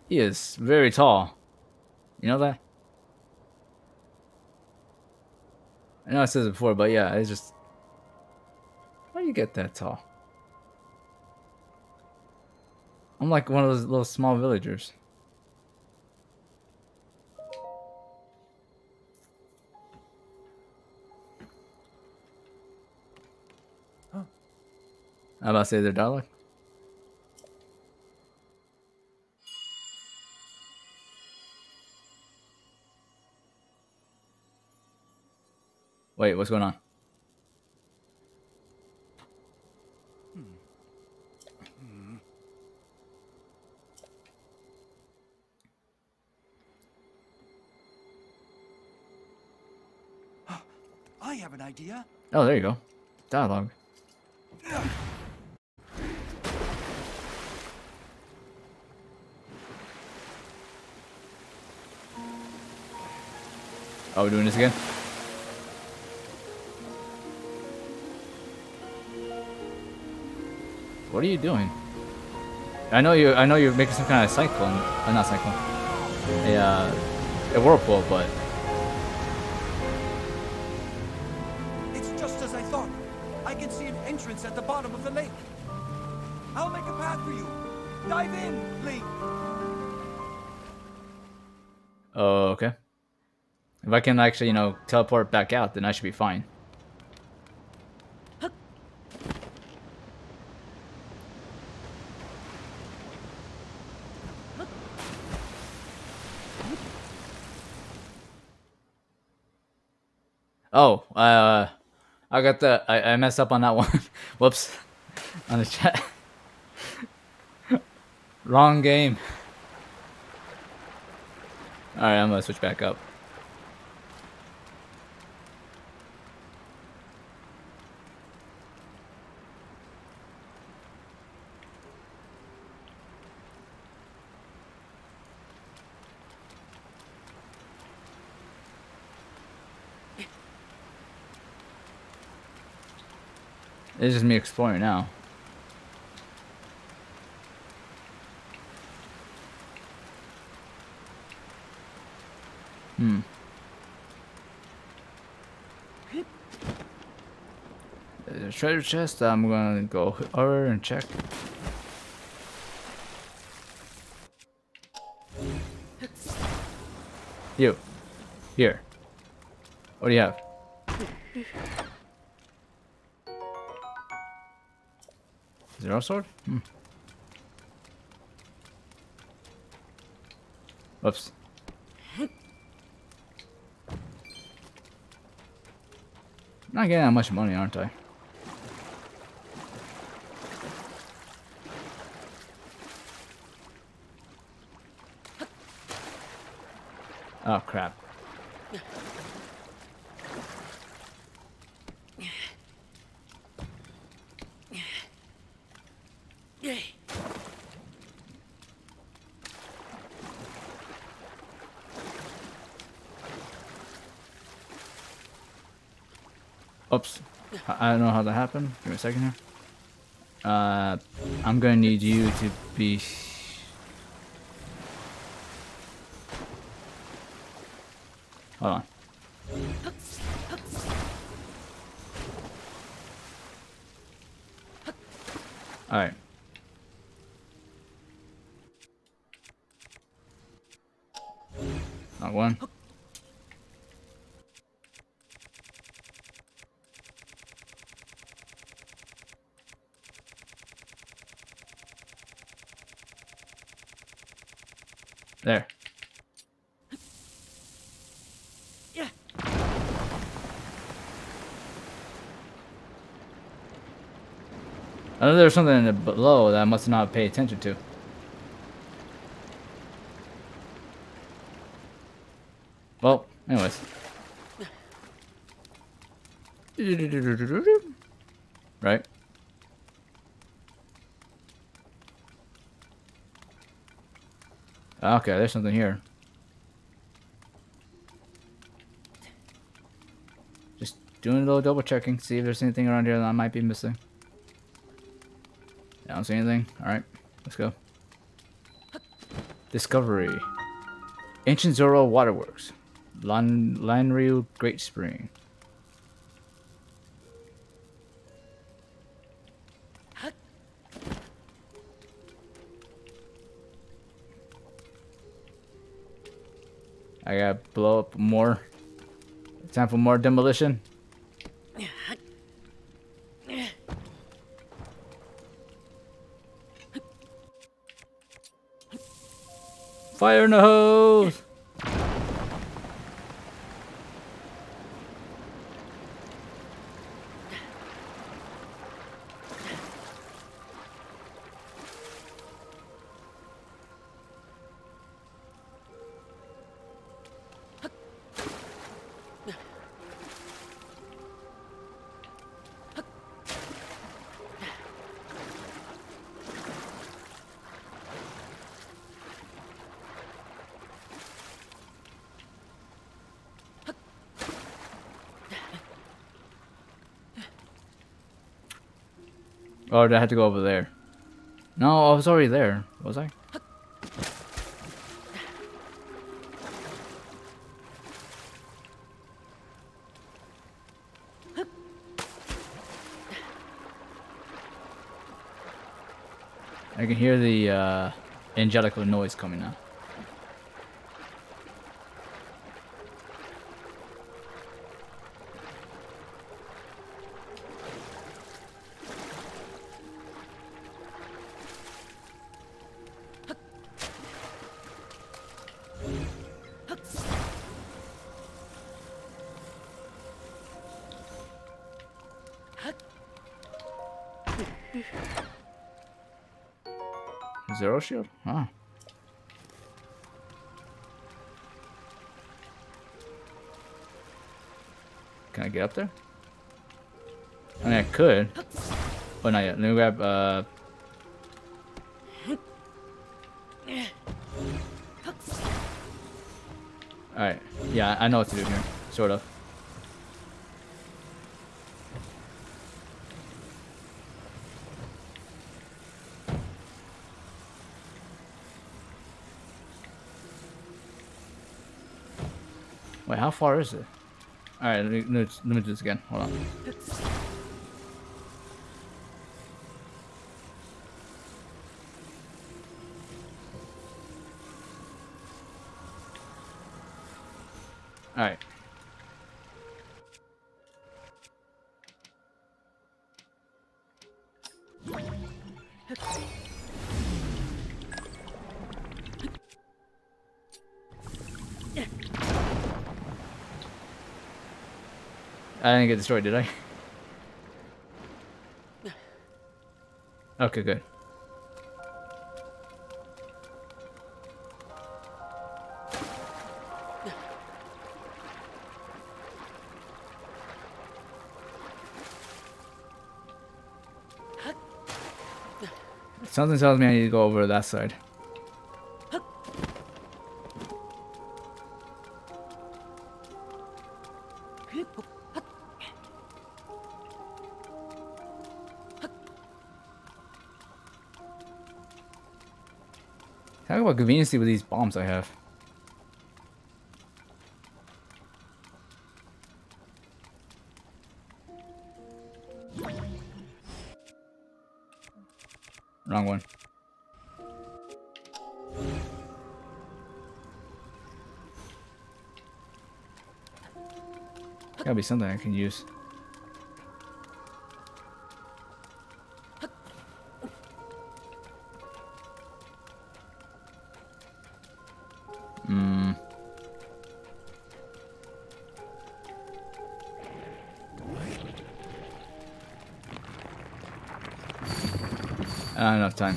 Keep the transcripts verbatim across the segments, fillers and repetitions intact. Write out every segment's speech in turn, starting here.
He is very tall. You know that? I know I said it before, but yeah, it's just... How do you get that tall? I'm like one of those little small villagers. Huh. I'm about to say their dialogue. Wait, what's going on? I have an idea. Oh, there you go. Dialogue. Oh, we're doing this again? What are you doing? I know you. I know you're making some kind of cyclone. Uh, not cyclone. A uh, a whirlpool, but It's just as I thought. I can see an entrance at the bottom of the lake. I'll make a path for you. Dive in, Link. oh, okay. If I can actually, you know, teleport back out, then I should be fine. Oh, uh, I got the. I, I messed up on that one. Whoops. On the chat. Wrong game. Alright, I'm gonna switch back up. It's just me exploring now. Hmm. There's a treasure chest. I'm gonna go over and check. You. Here. What do you have? Zero sword? Hmm. Whoops. Not getting that much money, aren't I? Oh, crap. Oops. I I don't know how that happened. Give me a second here. Uh, I'm gonna need you to be... Hold on. Alright. Not one. There. Yeah. I know there's something in the below that I must not pay attention to. Well, anyways. Right? Okay, there's something here. Just doing a little double checking, see if there's anything around here that I might be missing. I don't see anything. Alright, let's go. Discovery. Ancient Zoro Waterworks. Lan Lanryu Great Spring. I gotta blow up more. Time for more demolition. Fire in the hose! Oh, I had to go over there. No, I was already there. Was I? I can hear the uh, angelical noise coming now. Zero shield? Huh. Can I get up there? I mean, I could. But not yet. Let me grab, uh... Alright. Yeah, I know what to do here. Sort of. Wait, how far is it? Alright, let me, let, me, let me do this again. Hold on. Alright. I didn't get destroyed, did I? Okay, good. Something tells me I need to go over to that side. Talk about conveniency with these bombs I have. Wrong one. Gotta be something I can use. Hmm. Not enough time.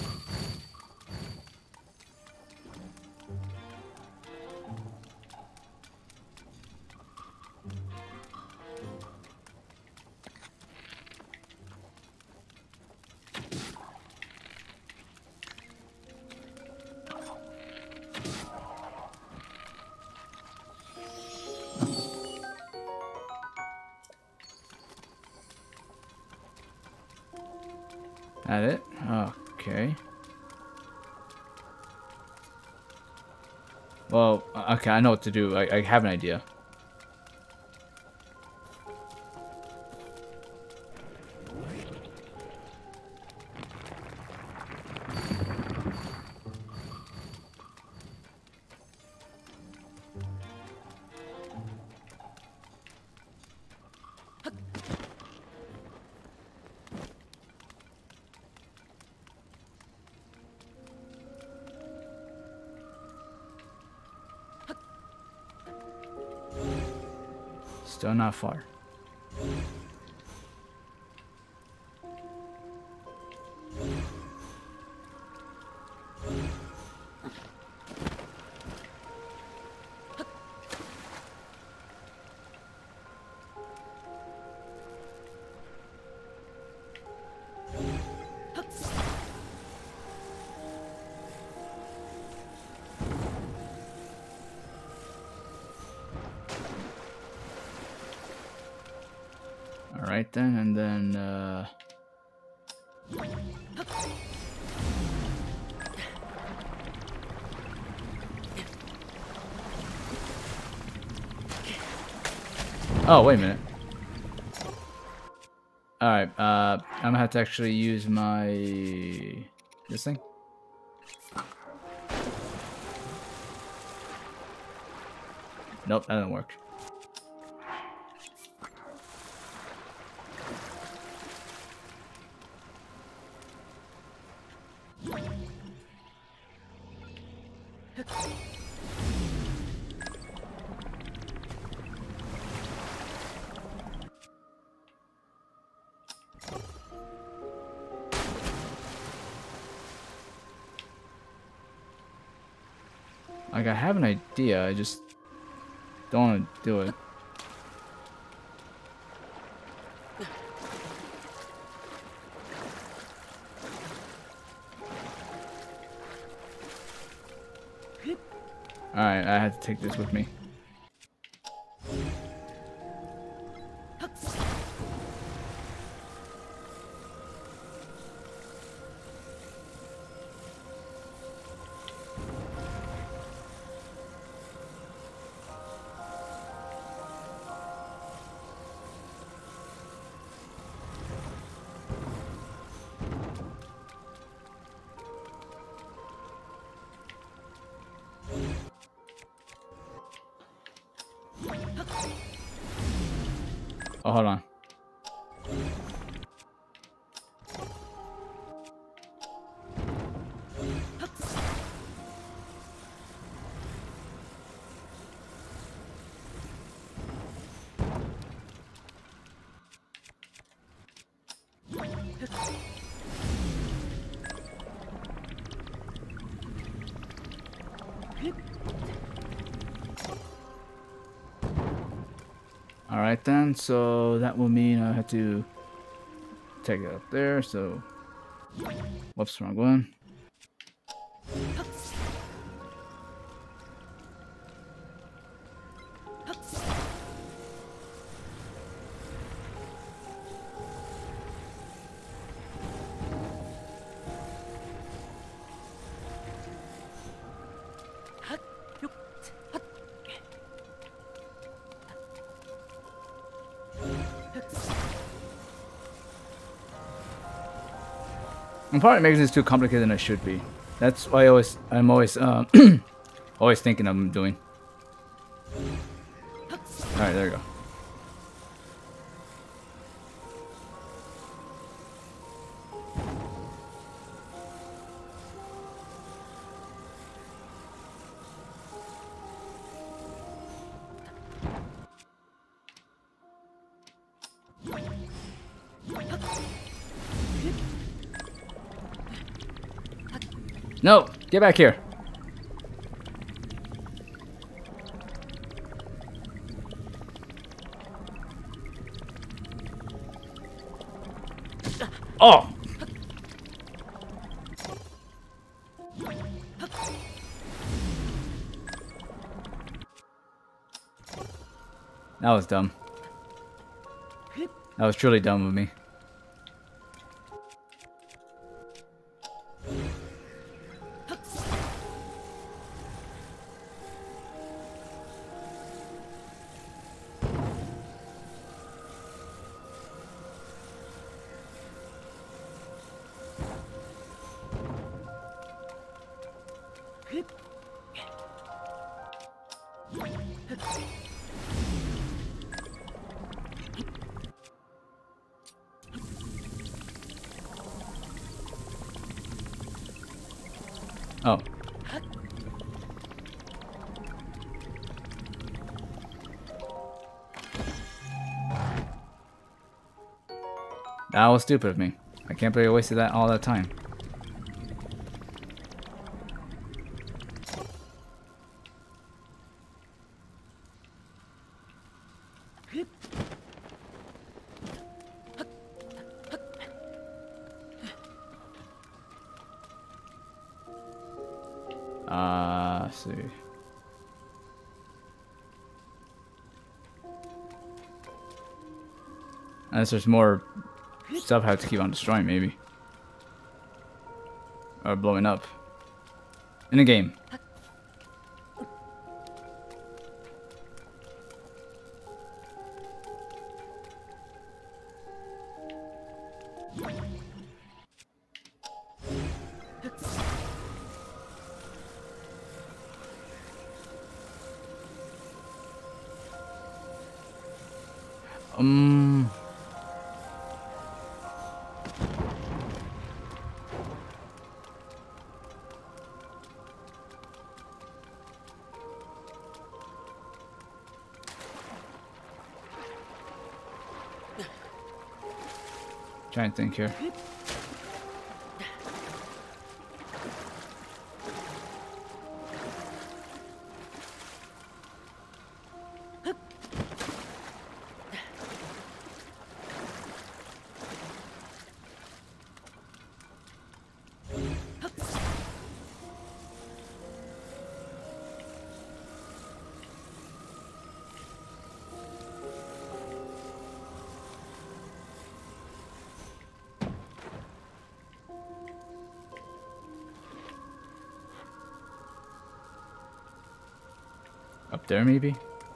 That it? Okay. Well, okay, I know what to do. I, I have an idea. Still not far. Alright then, and then, uh... oh, wait a minute. Alright, uh, I'm gonna have to actually use my... this thing? Nope, that didn't work. Like, I have an idea, I just don't want to do it. Alright, I had to take this with me. Oh, hold on. Alright then, so that will mean I have to take it up there, so... Whoops, wrong one. I'm probably making this too complicated than it should be. That's why I always, I'm always, uh, always thinking I'm doing. All right, there you go. No, get back here. Oh. That was dumb. That was truly dumb of me. Oh. That was stupid of me. I can't believe I wasted that all that time. Uh, let's see. Unless there's more stuff I have to keep on destroying, maybe. Or blowing up. In the game. Um... Trying to think here. Up there, maybe?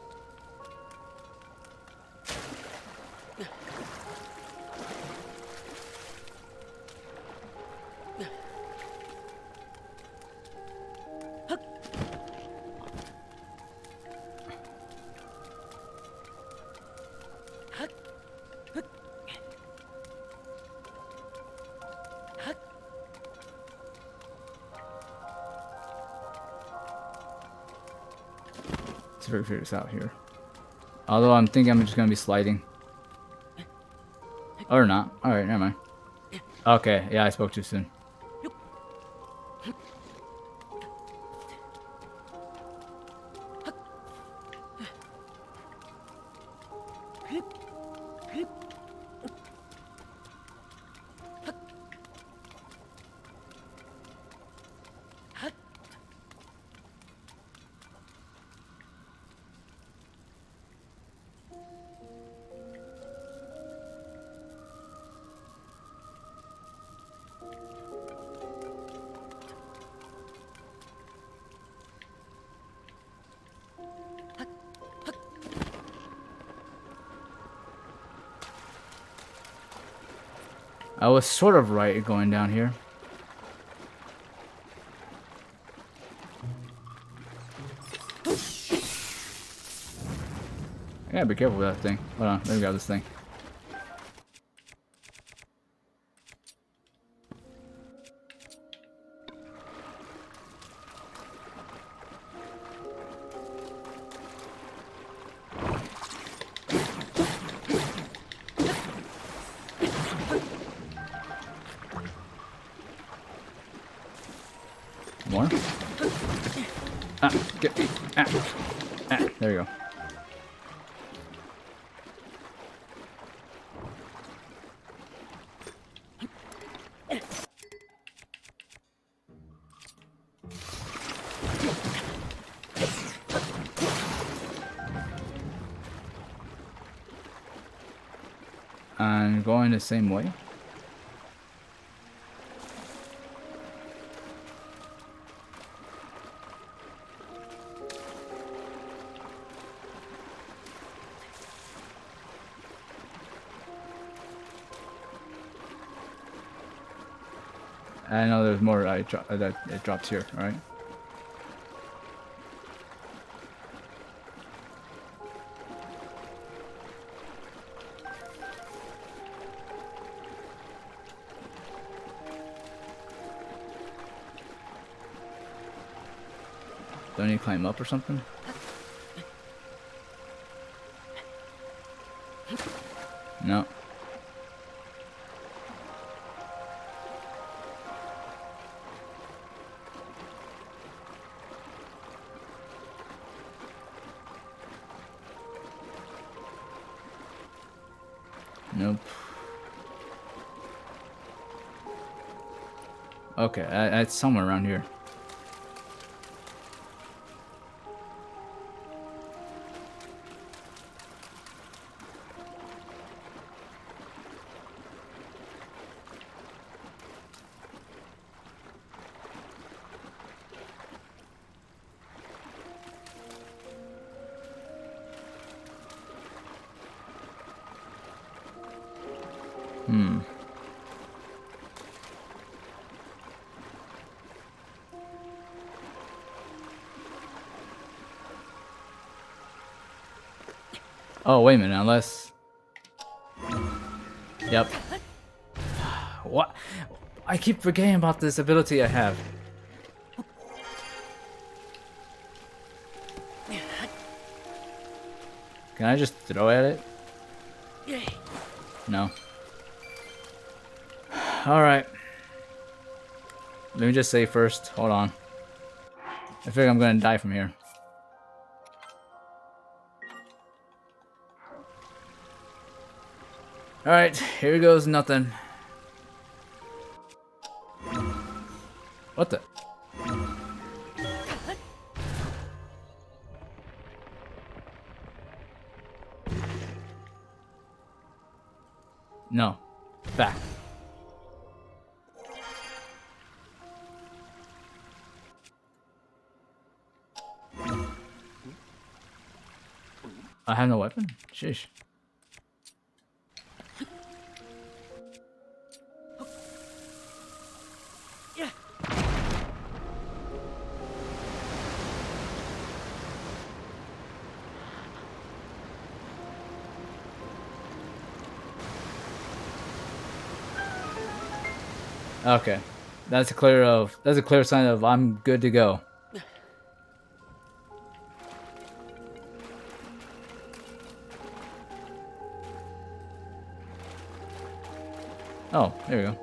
Let's figure this out here. Although I'm thinking I'm just gonna be sliding. Or not. Alright, never mind. Okay, yeah, I spoke too soon. I was sort of right going down here. I gotta be careful with that thing. Hold on, let me grab this thing. More? Ah, get me. Ah, ah, there you go. And going the same way. I know there's more I dro that it drops here, alright? Do I need to climb up or something? No. Nope. Okay, I, it's somewhere around here. Hmm. Oh, wait a minute, unless... Yep. What? I keep forgetting about this ability I have. Can I just throw at it? No. Alright. Let me just say first. Hold on. I figure I'm gonna die from here. Alright, here goes nothing. What the? No. Back. I have no weapon? Sheesh. Okay. That's a clear of that's a clear sign of I'm good to go. Oh, there we go.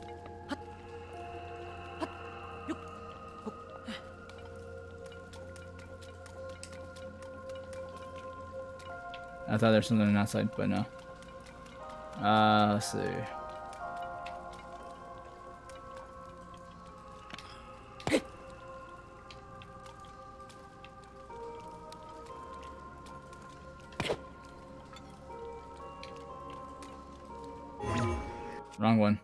I thought there's something outside, but no. Uh, let's see. Wrong one.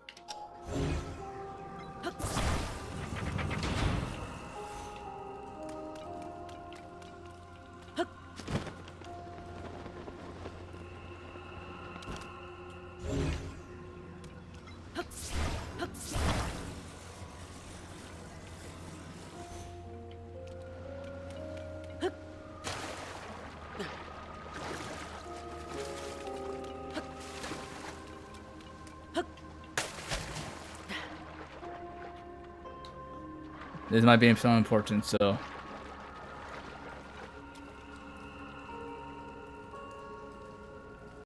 This might be so important, so